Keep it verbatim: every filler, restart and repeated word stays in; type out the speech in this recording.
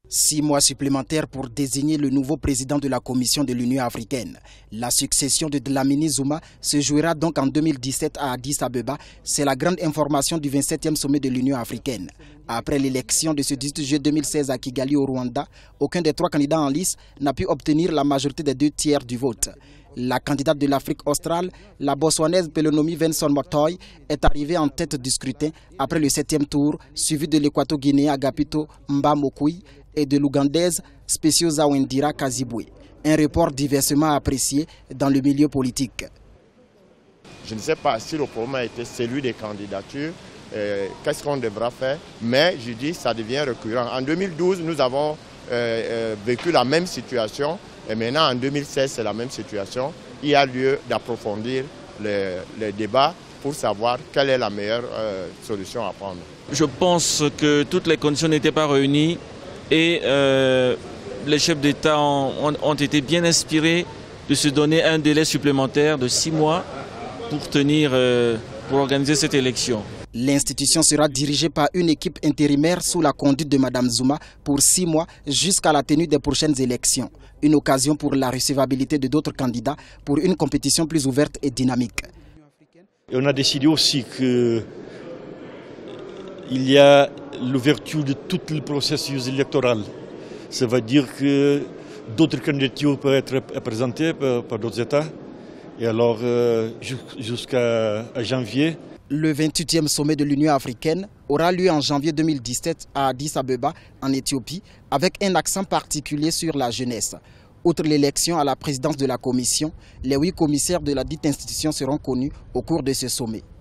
Six mois supplémentaires pour désigner le nouveau président de la Commission de l'Union africaine. La succession de Dlamini Zuma se jouera donc en deux mille dix-sept à Addis Abeba. C'est la grande information du vingt-septième sommet de l'Union africaine. Après l'élection de ce dix-huit juillet deux mille seize à Kigali au Rwanda, aucun des trois candidats en lice n'a pu obtenir la majorité des deux tiers du vote. La candidate de l'Afrique australe, la botswanaise Pelonomi Venson Motoy, est arrivée en tête du scrutin après le septième tour, suivi de l'équato-guinéen Agapito Mbamokui et de l'ougandaise Specioza Wendira Kazibwe. Un report diversement apprécié dans le milieu politique. Je ne sais pas si le problème a été celui des candidatures, euh, qu'est-ce qu'on devra faire, mais je dis que ça devient récurrent. En deux mille douze, nous avons euh, euh, vécu la même situation et maintenant en deux mille seize, c'est la même situation. Il y a lieu d'approfondir les, les débats pour savoir quelle est la meilleure euh, solution à prendre. Je pense que toutes les conditions n'étaient pas réunies et euh, les chefs d'État ont, ont, ont été bien inspirés de se donner un délai supplémentaire de six mois pour tenir, euh, pour organiser cette élection. L'institution sera dirigée par une équipe intérimaire sous la conduite de Mme Zuma pour six mois jusqu'à la tenue des prochaines élections. Une occasion pour la recevabilité de d'autres candidats pour une compétition plus ouverte et dynamique. Et on a décidé aussi qu'il y a l'ouverture de tout le processus électoral. Ça veut dire que d'autres candidatures peuvent être présentées par, par d'autres États. Et alors, euh, jusqu'à janvier. Le vingt-huitième sommet de l'Union africaine aura lieu en janvier deux mille dix-sept à Addis Abeba, en Éthiopie, avec un accent particulier sur la jeunesse. Outre l'élection à la présidence de la Commission, les huit commissaires de la dite institution seront connus au cours de ce sommet.